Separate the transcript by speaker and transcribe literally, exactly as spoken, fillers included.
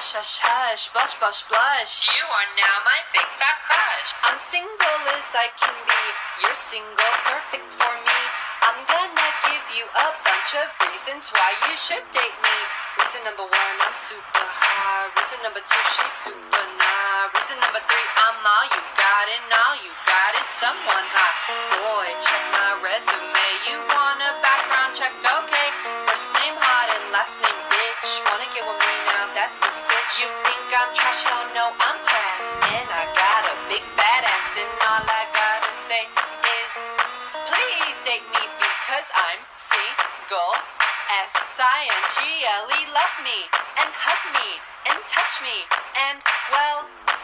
Speaker 1: Hush, hush, hush, blush, blush, blush.
Speaker 2: You are now my big fat crush.
Speaker 1: I'm single as I can be. You're single, perfect for me. I'm gonna give you a bunch of reasons why you should date me. Reason number one, I'm super hot. Reason number two, she's super nah. Reason number three, I'm all you got, and all you got is someone hot. Boy, check my resume. You want a background check? Okay. First name hot and last name bitch. Wanna get with me now? That's a sitch. You think I'm trash? Oh no, I'm class. And I got a big fat ass, and all I gotta say is please date me because I'm single. S I N G L E, love me and hug me and touch me and, well,